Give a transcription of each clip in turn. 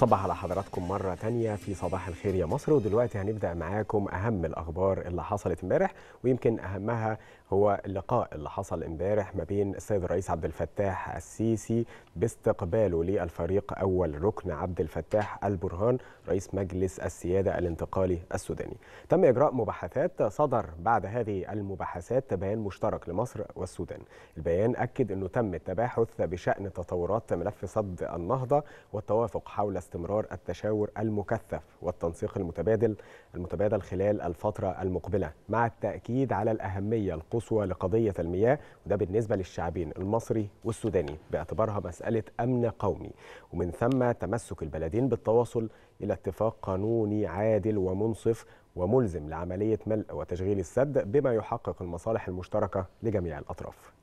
صباح على حضراتكم مرة تانية في صباح الخير يا مصر. ودلوقتي هنبدأ معاكم أهم الأخبار اللي حصلت امبارح، ويمكن أهمها هو اللقاء اللي حصل امبارح ما بين السيد الرئيس عبد الفتاح السيسي باستقباله للفريق أول ركن عبد الفتاح البرهان رئيس مجلس السيادة الانتقالي السوداني. تم إجراء مباحثات، صدر بعد هذه المباحثات بيان مشترك لمصر والسودان. البيان أكد أنه تم التباحث بشأن تطورات ملف سد النهضة والتوافق حول استمرار التشاور المكثف والتنسيق المتبادل خلال الفترة المقبلة، مع التأكيد على الأهمية القصوى لقضية المياه، وده بالنسبة للشعبين المصري والسوداني باعتبارها مسألة أمن قومي، ومن ثم تمسك البلدين بالتواصل إلى اتفاق قانوني عادل ومنصف وملزم لعملية ملء وتشغيل السد بما يحقق المصالح المشتركة لجميع الأطراف.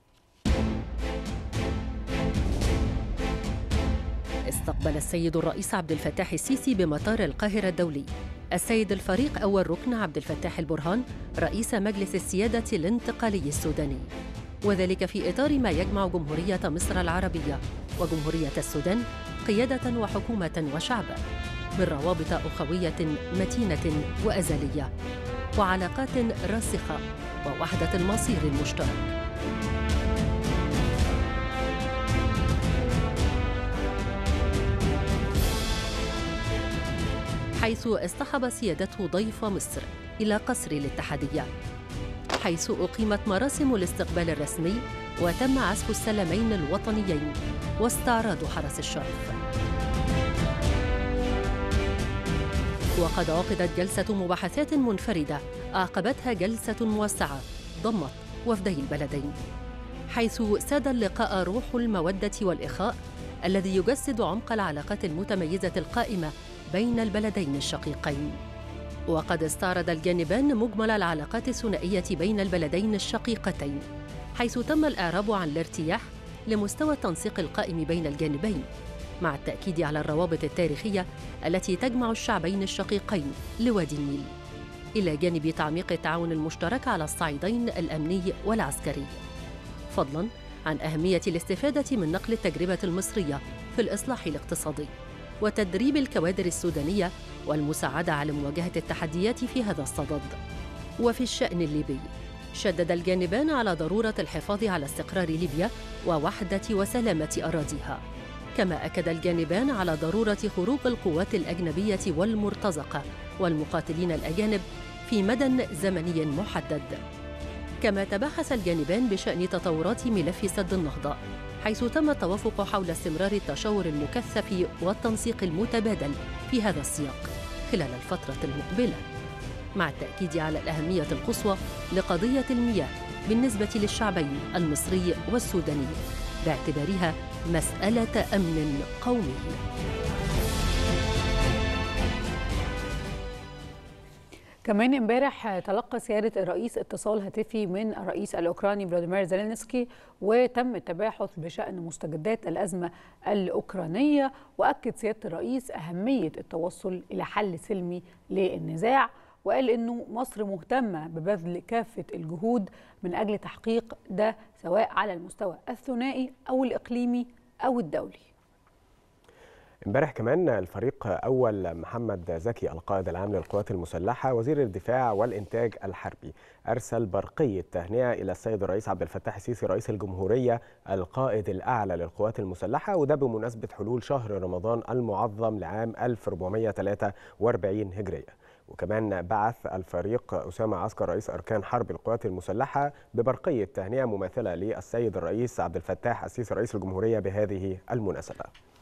استقبل السيد الرئيس عبد الفتاح السيسي بمطار القاهرة الدولي السيد الفريق أول ركن عبد الفتاح البرهان رئيس مجلس السيادة الانتقالي السوداني، وذلك في إطار ما يجمع جمهورية مصر العربية وجمهورية السودان قيادة وحكومة وشعبا من روابط أخوية متينة وأزلية وعلاقات راسخة ووحدة المصير المشترك. حيث اصطحب سيادته ضيف مصر إلى قصر الاتحادية، حيث أقيمت مراسم الاستقبال الرسمي وتم عزف السلمين الوطنيين واستعراض حرس الشرف. وقد عقدت جلسة مباحثات منفردة أعقبتها جلسة موسعة ضمت وفدي البلدين، حيث ساد اللقاء روح المودة والإخاء الذي يجسد عمق العلاقات المتميزة القائمة بين البلدين الشقيقين. وقد استعرض الجانبان مجمل العلاقات الثنائية بين البلدين الشقيقتين، حيث تم الإعراب عن الارتياح لمستوى التنسيق القائم بين الجانبين، مع التأكيد على الروابط التاريخية التي تجمع الشعبين الشقيقين لوادي النيل، إلى جانب تعميق التعاون المشترك على الصعيدين الأمني والعسكري، فضلاً عن أهمية الاستفادة من نقل التجربة المصرية في الإصلاح الاقتصادي وتدريب الكوادر السودانية والمساعدة على مواجهة التحديات في هذا الصدد. وفي الشأن الليبي شدد الجانبان على ضرورة الحفاظ على استقرار ليبيا ووحدة وسلامة أراضيها، كما أكد الجانبان على ضرورة خروج القوات الأجنبية والمرتزقة والمقاتلين الأجانب في مدى زمني محدد. كما تباحث الجانبان بشأن تطورات ملف سد النهضة، حيث تم التوافق حول استمرار التشاور المكثف والتنسيق المتبادل في هذا السياق خلال الفترة المقبلة، مع التأكيد على الأهمية القصوى لقضية المياه بالنسبة للشعبين المصري والسوداني باعتبارها مسألة أمن قومي. كمان امبارح تلقى سيادة الرئيس اتصال هاتفي من الرئيس الأوكراني فلاديمير زيلينسكي، وتم التباحث بشأن مستجدات الأزمة الأوكرانية، وأكد سيادة الرئيس أهمية التوصل إلى حل سلمي للنزاع، وقال إنه مصر مهتمة ببذل كافة الجهود من أجل تحقيق ده سواء على المستوى الثنائي أو الإقليمي أو الدولي. امبارح كمان الفريق أول محمد زكي القائد العام للقوات المسلحة وزير الدفاع والإنتاج الحربي أرسل برقية تهنئة إلى السيد الرئيس عبد الفتاح السيسي رئيس الجمهورية القائد الأعلى للقوات المسلحة، وده بمناسبة حلول شهر رمضان المعظم لعام 1443 هجرية. وكمان بعث الفريق أسامة عسكر رئيس أركان حرب القوات المسلحة ببرقية تهنئة مماثلة للسيد الرئيس عبد الفتاح السيسي رئيس الجمهورية بهذه المناسبة.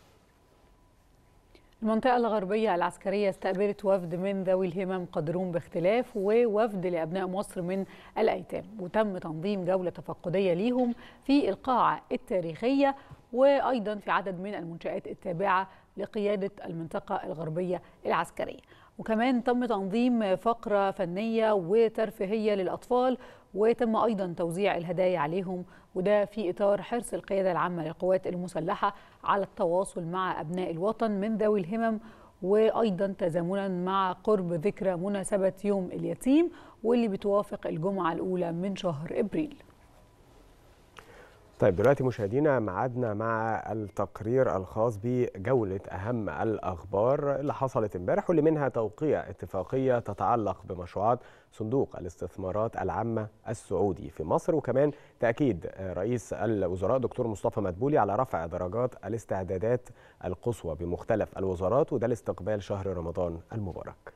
المنطقة الغربية العسكرية استقبلت وفد من ذوي الهمم قادرون باختلاف ووفد لأبناء مصر من الأيتام، وتم تنظيم جولة تفقدية ليهم في القاعة التاريخية وأيضا في عدد من المنشآت التابعة لقيادة المنطقة الغربية العسكرية. وكمان تم تنظيم فقرة فنية وترفيهية للأطفال، وتم أيضا توزيع الهدايا عليهم، وده في إطار حرص القيادة العامة للقوات المسلحة على التواصل مع أبناء الوطن من ذوي الهمم، وأيضا تزامنا مع قرب ذكرى مناسبة يوم اليتيم واللي بتوافق الجمعة الأولى من شهر إبريل. طيب دلوقتي مشاهدينا ميعادنا مع التقرير الخاص بجولة أهم الأخبار اللي حصلت امبارح، واللي منها توقيع اتفاقية تتعلق بمشروعات صندوق الاستثمارات العامة السعودي في مصر، وكمان تأكيد رئيس الوزراء دكتور مصطفى مدبولي على رفع درجات الاستعدادات القصوى بمختلف الوزارات، وده لاستقبال شهر رمضان المبارك.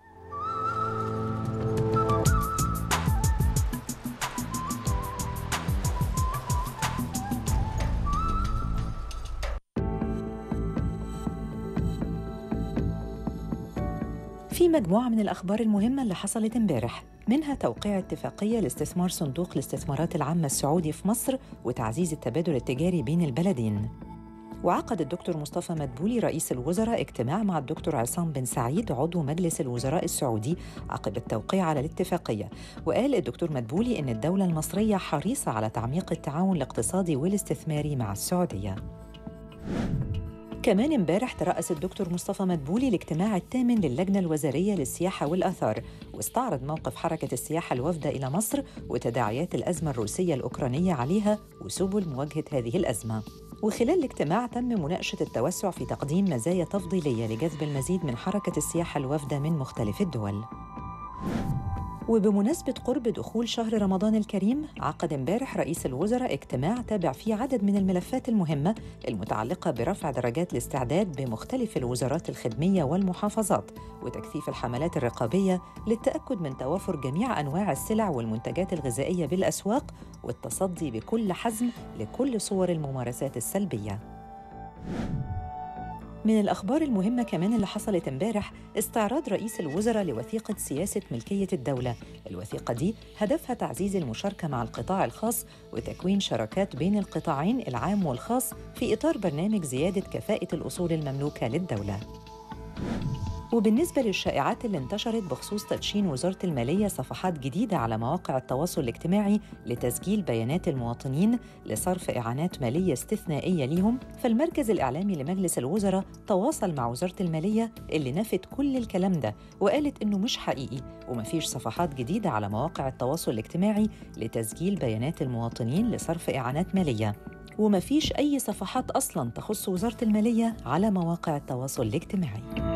في مجموعة من الأخبار المهمة اللي حصلت امبارح، منها توقيع اتفاقية لاستثمار صندوق الاستثمارات العامة السعودي في مصر وتعزيز التبادل التجاري بين البلدين. وعقد الدكتور مصطفى مدبولي رئيس الوزراء اجتماع مع الدكتور عصام بن سعيد عضو مجلس الوزراء السعودي عقب التوقيع على الاتفاقية. وقال الدكتور مدبولي إن الدولة المصرية حريصة على تعميق التعاون الاقتصادي والاستثماري مع السعودية. كمان امبارح ترأس الدكتور مصطفى مدبولي الاجتماع الثامن للجنة الوزارية للسياحة والآثار، واستعرض موقف حركة السياحة الوافدة إلى مصر وتداعيات الأزمة الروسية الأوكرانية عليها وسبل مواجهة هذه الأزمة. وخلال الاجتماع تم مناقشة التوسع في تقديم مزايا تفضيلية لجذب المزيد من حركة السياحة الوافدة من مختلف الدول. وبمناسبة قرب دخول شهر رمضان الكريم، عقد امبارح رئيس الوزراء اجتماع تابع فيه عدد من الملفات المهمة المتعلقة برفع درجات الاستعداد بمختلف الوزارات الخدمية والمحافظات، وتكثيف الحملات الرقابية للتأكد من توافر جميع أنواع السلع والمنتجات الغذائية بالأسواق، والتصدي بكل حزم لكل صور الممارسات السلبية. من الأخبار المهمة كمان اللي حصلت امبارح استعراض رئيس الوزراء لوثيقة سياسة ملكية الدولة. الوثيقة دي هدفها تعزيز المشاركة مع القطاع الخاص وتكوين شراكات بين القطاعين العام والخاص في إطار برنامج زيادة كفاءة الأصول المملوكة للدولة. وبالنسبة للشائعات اللي انتشرت بخصوص تدشين وزارة المالية صفحات جديدة على مواقع التواصل الاجتماعي لتسجيل بيانات المواطنين لصرف إعانات مالية استثنائية ليهم، فالمركز الإعلامي لمجلس الوزراء تواصل مع وزارة المالية اللي نفت كل الكلام ده وقالت إنه مش حقيقي ومفيش صفحات جديدة على مواقع التواصل الاجتماعي لتسجيل بيانات المواطنين لصرف إعانات مالية، ومفيش أي صفحات أصلاً تخص وزارة المالية على مواقع التواصل الاجتماعي.